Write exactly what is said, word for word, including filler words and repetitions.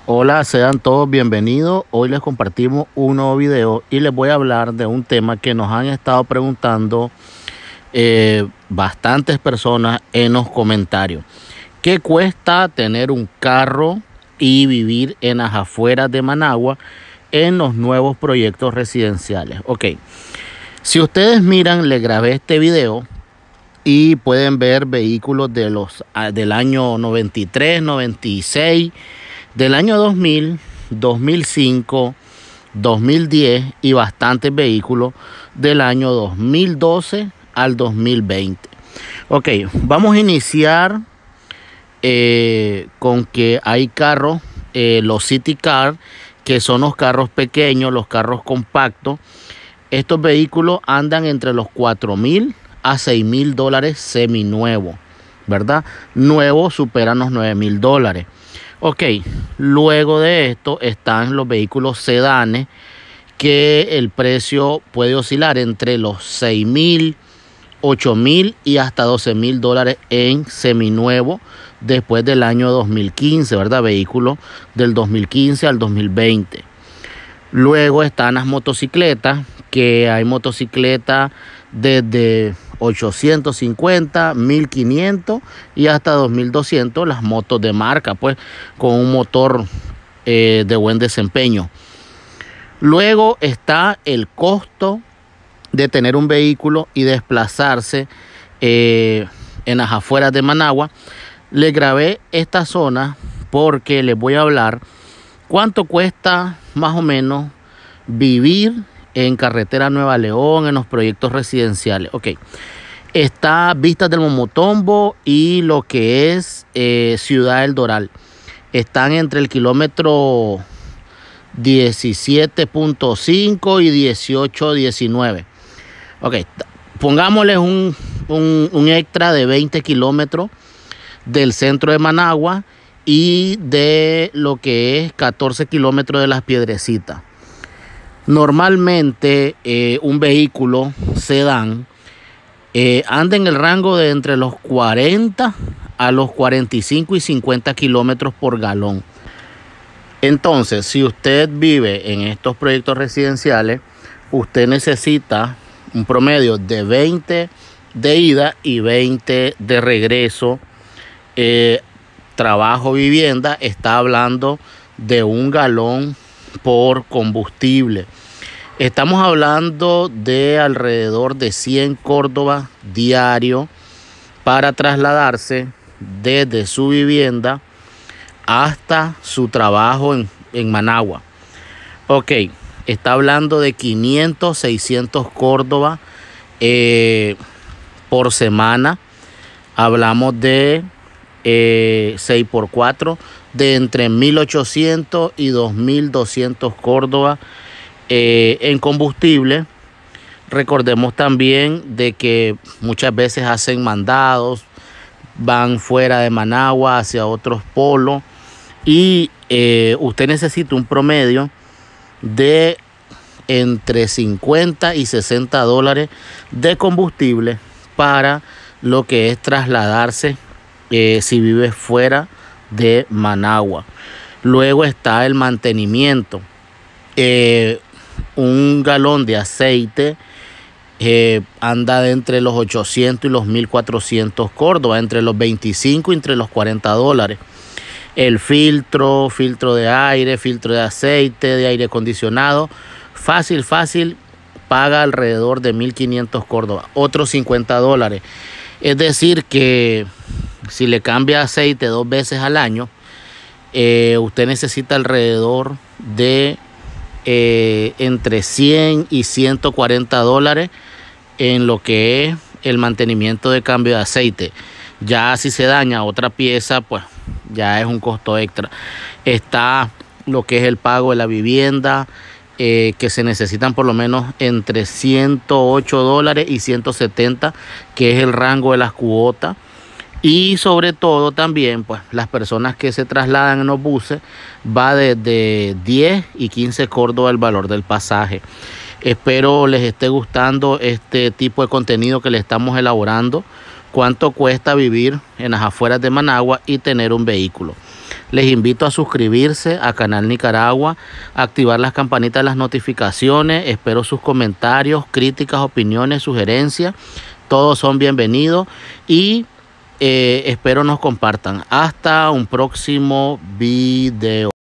Hola, sean todos bienvenidos. Hoy les compartimos un nuevo video y les voy a hablar de un tema que nos han estado preguntando eh, bastantes personas en los comentarios. ¿Qué cuesta tener un carro y vivir en las afueras de Managua en los nuevos proyectos residenciales? Ok, si ustedes miran, les grabé este video y pueden ver vehículos de los, del año noventa y tres, noventa y seis, del año dos mil, dos mil cinco, dos mil diez y bastantes vehículos del año dos mil doce al dos mil veinte. Ok, vamos a iniciar eh, con que hay carros, eh, los City Car, que son los carros pequeños, los carros compactos. Estos vehículos andan entre los cuatro mil a seis mil dólares seminuevos, ¿verdad? Nuevos superan los nueve mil dólares. Ok, luego de esto están los vehículos sedanes, que el precio puede oscilar entre los seis mil, ocho mil y hasta doce mil dólares en seminuevo después del año dos mil quince, ¿verdad? Vehículos del dos mil quince al dos mil veinte. Luego están las motocicletas, que hay motocicletas desde ochocientos cincuenta, mil quinientos y hasta dos mil doscientos, las motos de marca, pues con un motor eh, de buen desempeño. Luego está el costo de tener un vehículo y desplazarse eh, en las afueras de Managua. Les grabé esta zona porque les voy a hablar cuánto cuesta más o menos vivir en Carretera Nueva León, en los proyectos residenciales. Ok, está Vistas del Momotombo y lo que es eh, Ciudad del Doral. Están entre el kilómetro diecisiete punto cinco y dieciocho diecinueve. Ok, pongámosle un, un, un extra de veinte kilómetros del centro de Managua y de lo que es catorce kilómetros de Las Piedrecitas. Normalmente eh, un vehículo sedán eh, anda en el rango de entre los cuarenta a los cuarenta y cinco y cincuenta kilómetros por galón. Entonces, si usted vive en estos proyectos residenciales, usted necesita un promedio de veinte de ida y veinte de regreso. Eh, trabajo, vivienda, está hablando de un galón por combustible. Estamos hablando de alrededor de cien Córdoba diario para trasladarse desde su vivienda hasta su trabajo en, en Managua. Ok, está hablando de quinientos, seiscientos Córdoba eh, por semana. Hablamos de eh, seis por cuatro, de entre mil ochocientos y dos mil doscientos Córdoba eh, en combustible. Recordemos también de que muchas veces hacen mandados, van fuera de Managua hacia otros polos y eh, usted necesita un promedio de entre cincuenta y sesenta dólares de combustible para lo que es trasladarse eh, si vive fuera de Managua. Luego está el mantenimiento. Eh, un galón de aceite eh, anda de entre los ochocientos y los mil cuatrocientos Córdoba, entre los veinticinco y entre los cuarenta dólares. El filtro, filtro de aire, filtro de aceite, de aire acondicionado, fácil, fácil, paga alrededor de mil quinientos Córdoba, otros cincuenta dólares. Es decir que si le cambia aceite dos veces al año, eh, usted necesita alrededor de eh, entre cien y ciento cuarenta dólares en lo que es el mantenimiento de cambio de aceite. Ya si se daña otra pieza, pues ya es un costo extra. Está lo que es el pago de la vivienda, eh, que se necesitan por lo menos entre ciento ocho dólares y ciento setenta, que es el rango de las cuotas. Y sobre todo también, pues las personas que se trasladan en los buses, va desde diez y quince Córdoba el valor del pasaje. Espero les esté gustando este tipo de contenido que le estamos elaborando. Cuánto cuesta vivir en las afueras de Managua y tener un vehículo. Les invito a suscribirse a Canal Nicaragua, activar las campanitas de las notificaciones. Espero sus comentarios, críticas, opiniones, sugerencias. Todos son bienvenidos y eh, espero nos compartan. Hasta un próximo video.